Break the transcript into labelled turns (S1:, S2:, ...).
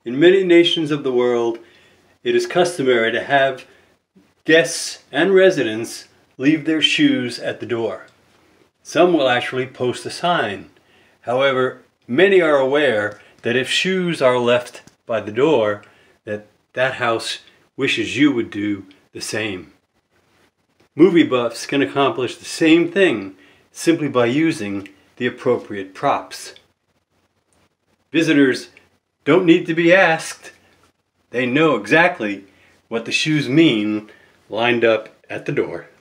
S1: In many nations of the world, it is customary to have guests and residents leave their shoes at the door. Some will actually post a sign. However, many are aware that if shoes are left by the door, that house wishes you would do the same. Movie buffs can accomplish the same thing simply by using the appropriate props. Visitors don't need to be asked. They know exactly what the shoes mean lined up at the door.